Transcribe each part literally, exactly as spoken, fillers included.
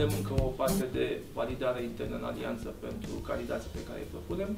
avem încă o parte de validare internă în alianță pentru candidații pe care îi propunem.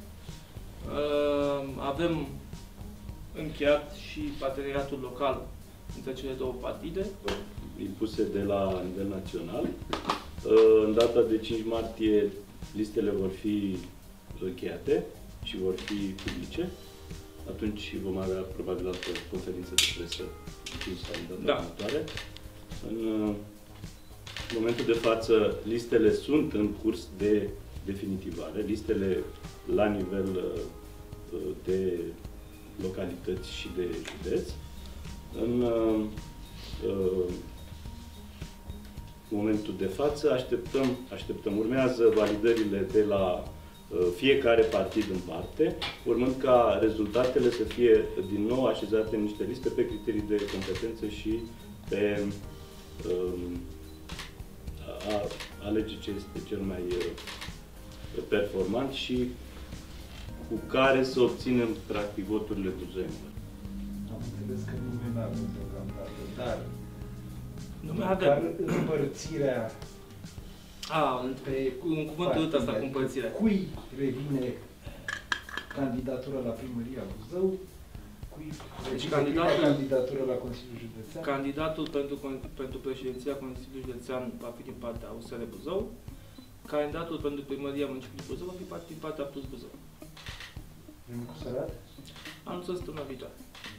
Avem încheiat și parteneriatul local între cele două partide. Impuse de la nivel național. În data de cinci martie, listele vor fi încheiate și vor fi publice. Atunci vom avea probabil altă conferință de presă sau în data da. următoare. În momentul de față, listele sunt în curs de definitivare. Listele la nivel de localități și de județ. În uh, momentul de față așteptăm, așteptăm, urmează validările de la uh, fiecare partid în parte, urmând ca rezultatele să fie din nou așezate în niște liste pe criterii de competență și pe uh, a alege ce este cel mai uh, performant și cu care să obținem, practic, voturile buzoienilor. Am înțeles că nimeni nu avem deocamdată, dar nu măcar împărțirea A, pe, în cuvântul ăsta cu împărțirea. Cui revine candidatura la primăria Buzău? Cui deci revine candidatul, candidatura la Consiliul Județean? Candidatul pentru, pentru președinția Consiliului Județean va fi din partea U S R Buzău. Candidatul pentru primăria municipiului Buzău va fi din partea Plus Buzău. Cu Sărat? Anunțăm săptămâna viitoare.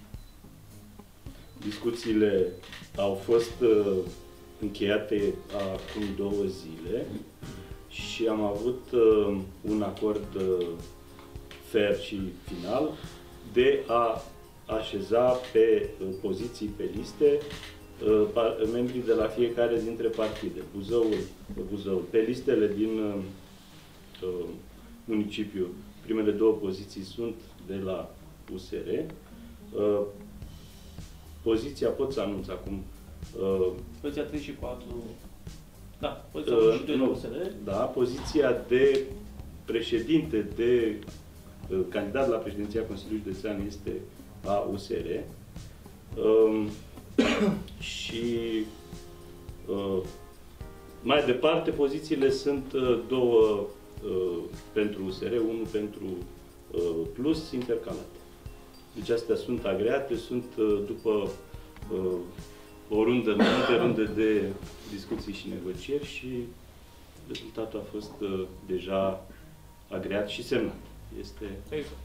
Discuțiile au fost uh, încheiate acum două zile și am avut uh, un acord uh, fair și final de a așeza pe uh, poziții pe liste uh, membrii de la fiecare dintre partide. Buzăul, Buzăul. Pe listele din uh, uh, municipiu, primele două poziții sunt de la U S R. Uh, poziția pot să anunț acum. Uh, poziția trei și patru. Da, poziția uh, și doi nu, de U S R. Da, poziția de președinte, de uh, candidat la președinția Consiliului Județean este a U S R. Uh, și uh, mai departe, pozițiile sunt uh, două uh, pentru U S R, unul pentru uh, Plus, intercalate. Deci astea sunt agreate, sunt uh, după uh, o rundă, multe runde de discuții și negocieri și rezultatul a fost uh, deja agreat și semnat. Este... Exact.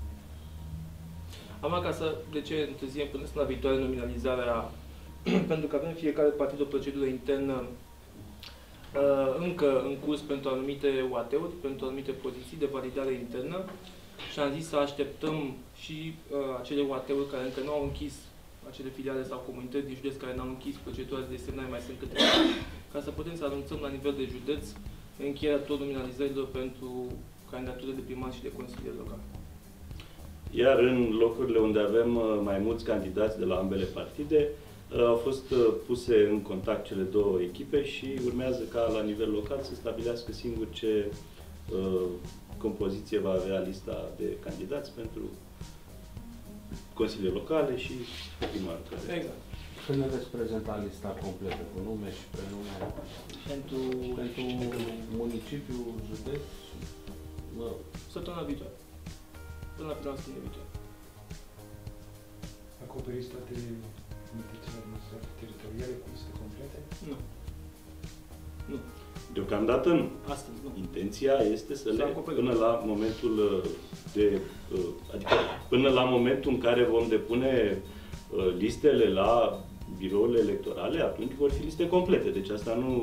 Am ca să, de ce întârziem până la viitoare nominalizarea, pentru că avem fiecare partid o procedură internă uh, încă în curs pentru anumite U A T-uri, pentru anumite poziții de validare internă și am zis să așteptăm și uh, acele U A T-uri care încă nu au închis, acele filiale sau comunități din județ care n-au închis procedura de desemnare, mai sunt câteva, ca să putem să anunțăm la nivel de județ încheierea tot nominalizărilor pentru candidatură de primar și de consilier local. Iar în locurile unde avem mai mulți candidați de la ambele partide, au fost puse în contact cele două echipe și urmează ca la nivel local să stabilească singur ce uh, compoziție va avea lista de candidați pentru consiliile locale și primarul. Exact. Când ne veți prezenta lista completă cu nume și prenume? Pentru, pentru municipiu, județ? Mă... Săptămâna viitoare. Până la finalul săptămânii viitoare. Acoperiți toate unitățile administrative teritoriale cu liste complete? Nu. Nu. Deocamdată nu. Astăzi, nu. Intenția este să le, până la momentul de, adică până la momentul în care vom depune listele la birourile electorale, atunci vor fi liste complete. Deci asta nu,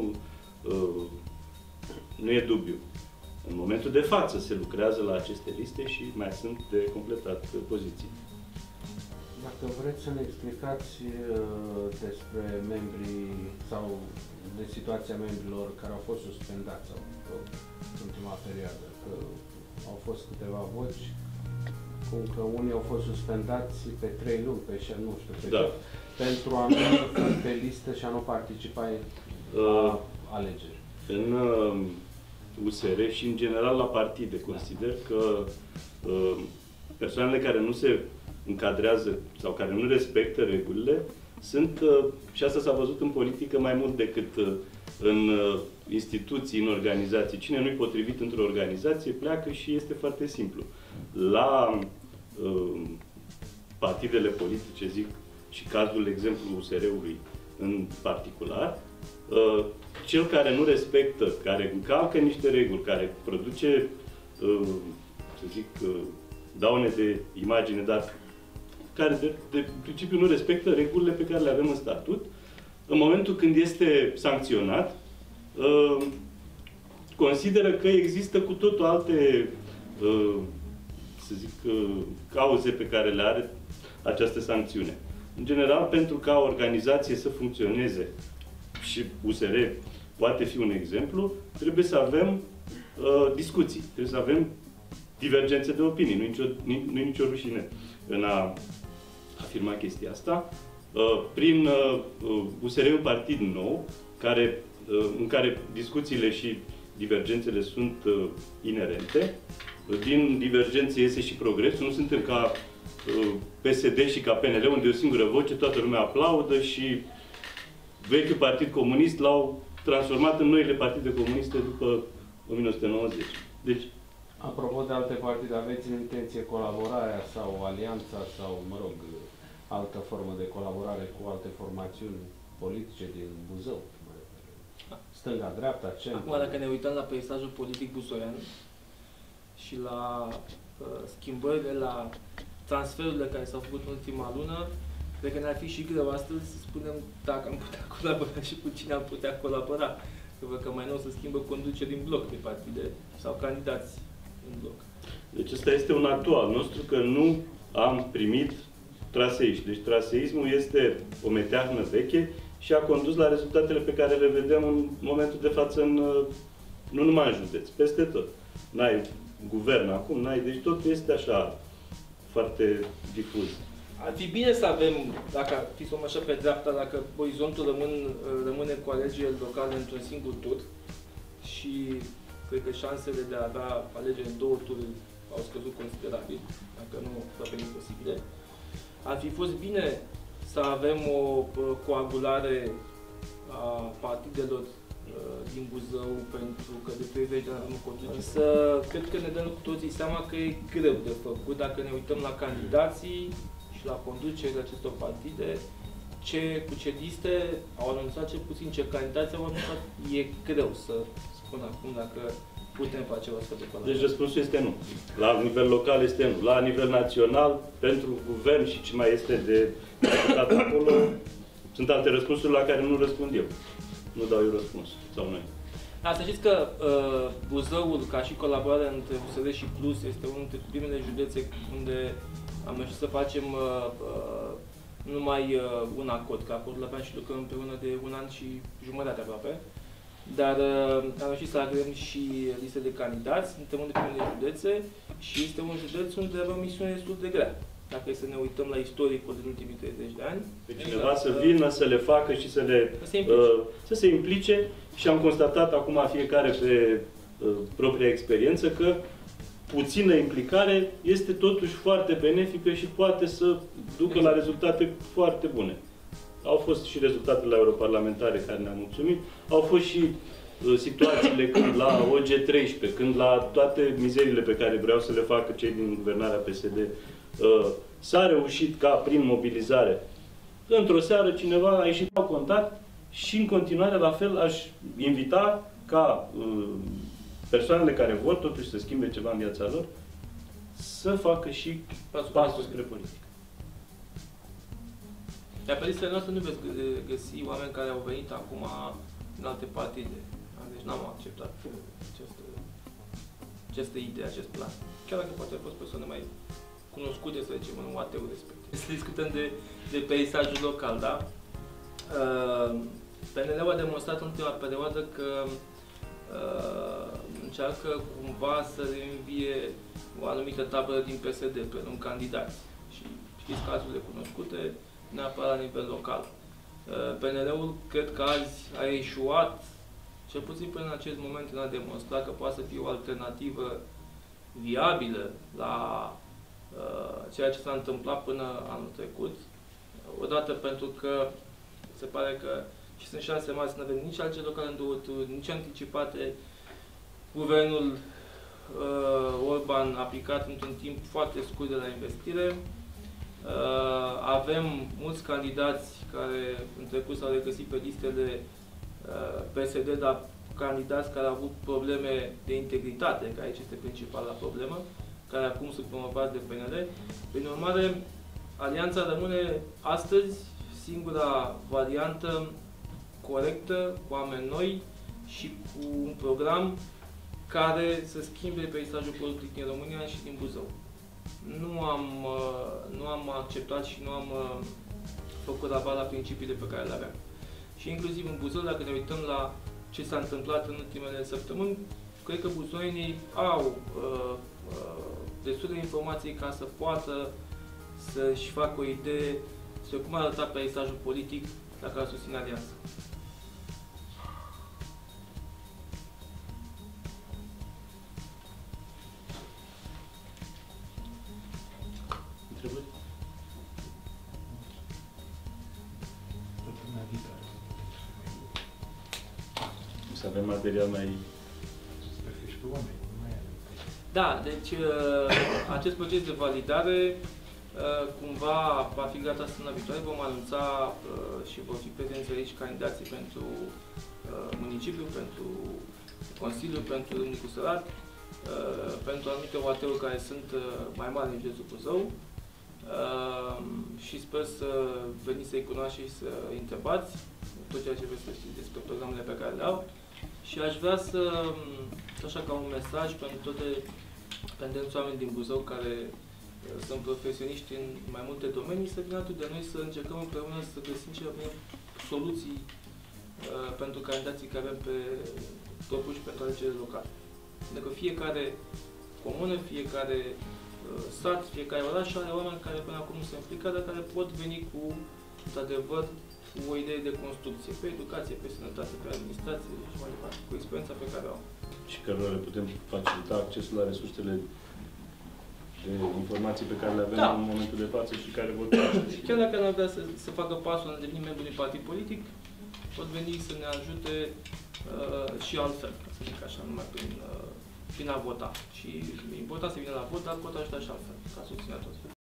nu e dubiu. În momentul de față se lucrează la aceste liste și mai sunt de completat poziții. Dacă vreți să ne explicați despre membrii sau de situația membrilor care au fost suspendați în ultima perioadă, că au fost câteva voci, cum că unii au fost suspendați pe trei luni, pe și nu știu, pe da. ce, pentru a nu fi pe listă și a nu participa la uh, alegeri. În uh, U S R și în general la partide consider că uh, persoanele care nu se încadrează sau care nu respectă regulile sunt, uh, și asta s-a văzut în politică mai mult decât uh, în uh, instituții, în organizații. Cine nu-i potrivit într-o organizație, pleacă și este foarte simplu. La uh, partidele politice, zic, și cazul, exemplu, U S R-ului în particular, uh, cel care nu respectă, care încalcă niște reguli, care produce, uh, să zic, uh, daune de imagine, dar care de, de principiu nu respectă regulile pe care le avem în statut, în momentul când este sancționat, uh, consideră că există cu totul alte, uh, să zic, uh, cauze pe care le are această sancțiune. În general, pentru ca o organizație să funcționeze, și U S R poate fi un exemplu, trebuie să avem uh, discuții, trebuie să avem divergențe de opinii. Nu e nicio, nu e nicio rușine în a afirma chestia asta. Uh, prin uh, U S R e un partid nou, care, uh, în care discuțiile și divergențele sunt uh, inerente. Din divergențe iese și progresul. Nu suntem ca uh, P S D și ca P N L, unde e o singură voce, toată lumea aplaudă și vechiul partid comunist l-au transformat în noile partide comuniste după o mie nouă sute nouăzeci. Deci, apropo de alte partide, aveți în intenție colaborarea sau alianța sau, mă rog, altă formă de colaborare cu alte formațiuni politice din Buzău? Stânga, dreapta, centru? Acum, dacă ne uităm la peisajul politic buzoian și la uh, schimbările, la transferurile care s-au făcut în ultima lună, cred că ne-ar fi și greu astăzi să spunem dacă am putea colabora și cu cine am putea colabora. Că văd că mai nou se schimbă conduceri din bloc de partide sau candidați în bloc. Deci ăsta este un atu al nostru, că nu am primit traseiști. Deci traseismul este o meteahnă veche și a condus la rezultatele pe care le vedem în momentul de față, în, nu numai în județ, peste tot. N-ai guvern acum, n-ai, deci totul este așa foarte difuz. Ar fi bine să avem, dacă ar fi să o așa pe dreapta, dacă orizontul rămân, rămâne cu alegerile locale într-un singur tur și cred că șansele de a avea alegeri în două tururi au scăzut considerabil, dacă nu aproape imposibile. Ar fi fost bine să avem o coagulare a partidelor din Buzău, pentru că de treizeci de ani nu conduce. Însă, cred că ne dăm cu toții seama că e greu de făcut dacă ne uităm la candidații și la conducerea acestor partide, ce, cu ce liste au anunțat, cel puțin ce candidați au anunțat, e greu să spun acum dacă putem face o astfel de colaborare. Deci răspunsul este nu. La nivel local este nu. La nivel național, pentru guvern și ce mai este de discutat acolo, sunt alte răspunsuri la care nu răspund eu. Nu dau eu răspuns. Sau noi. Da, să știți că uh, Buzăul, ca și colaborare între U S R și Plus, este unul dintre primele județe unde am reușit să facem uh, uh, numai uh, un acord, că acordul aveam și lucrăm împreună de un an și jumătate aproape. Dar uh, am reușit să agregăm și liste de candidați, suntem unul dintre primele județe și este un județ unde avem o misiune destul de grea. Dacă e să ne uităm la istoricul din ultimii treizeci de ani. Pe cineva să vină, să le facă și să, le, să, se uh, să se implice și am constatat acum fiecare pe uh, propria experiență că puțină implicare este totuși foarte benefică și poate să ducă exact la rezultate foarte bune. Au fost și rezultatele la europarlamentare care ne-au mulțumit, au fost și uh, situațiile când la O G treisprezece, când la toate mizerile pe care vreau să le facă cei din guvernarea P S D, uh, s-a reușit ca prin mobilizare. Într-o seară cineva a ieșit la contact și în continuare la fel aș invita ca uh, persoanele care vor totuși să schimbe ceva în viața lor să facă și pasul spre politică. Dar pe listele noastre nu veți găsi oameni care au venit acum în alte partide. Deci n-am acceptat această, această idee, acest plan. Chiar dacă poate au fost persoane mai cunoscute, să zicem, în U A T-ul respectiv. Să discutăm de, de peisajul local, da? Uh, P N L-ul a demonstrat în ultima perioadă că uh, încearcă cumva să reînvie o anumită tabără din P S D pe un candidat. Și știți cazurile cunoscute, neapărat la nivel local. P N L-ul cred că azi a eșuat, cel puțin până în acest moment, în a demonstra că poate să fie o alternativă viabilă la uh, ceea ce s-a întâmplat până anul trecut. Odată pentru că se pare că și sunt șanse mari să nu avem nici alte locale în două tururi, nici anticipate. Guvernul uh, Orban a aplicat într-un timp foarte scurt de la investire. Uh, avem mulți candidați care în trecut s-au regăsit pe listele uh, P S D, dar candidați care au avut probleme de integritate, care aici este principala problemă, care acum sunt promovați de P N L. Prin urmare, alianța rămâne astăzi singura variantă corectă, cu oameni noi și cu un program care să schimbe peisajul politic din România și din Buzău. Nu am, nu am acceptat și nu am făcut rabat la principiile pe care le aveam. Și inclusiv în Buzău, dacă ne uităm la ce s-a întâmplat în ultimele săptămâni, cred că buzoienii au uh, uh, destule informații ca să poată să-și facă o idee despre cum arăta peisajul politic dacă ar susține alianța. Întrebări? Să avem material mai... Da, deci acest proces de validare cumva va fi gata săptămâna viitoare. Vom anunța și vor fi prezenți aici candidații pentru municipiu, pentru Consiliu, pentru Râmnicu Sărat, pentru anumite O A T-uri care sunt mai mari în județul Buzău și sper să veniți să-i cunoașteți și să întrebați tot ceea ce vreți să știți despre programele pe care le au. Și aș vrea să, așa ca un mesaj pentru toate pendenți oameni din Buzău care sunt profesioniști în mai multe domenii, să vină alături de noi să încercăm împreună să găsim cele mai soluții uh, pentru candidații care avem pe propuși pentru alegerile locale. Pentru că fiecare comună, fiecare uh, sat, fiecare oraș are oameni care până acum nu se implică, dar care pot veni cu, într-adevăr, cu o idee de construcție, pe educație, pe sănătate, pe administrație și mai departe, cu experiența pe care o au. Și cărora le putem facilita accesul la resursele de informații pe care le avem da. în momentul de față și care vor face. Și chiar dacă nu ar vrea să, să facă pasul în a deveni membru unui partid politic, pot veni să ne ajute uh, și altfel, să zic așa, numai prin, uh, prin a vota. Și e important să vină la vot, dar pot ajuta și altfel, ca susținători.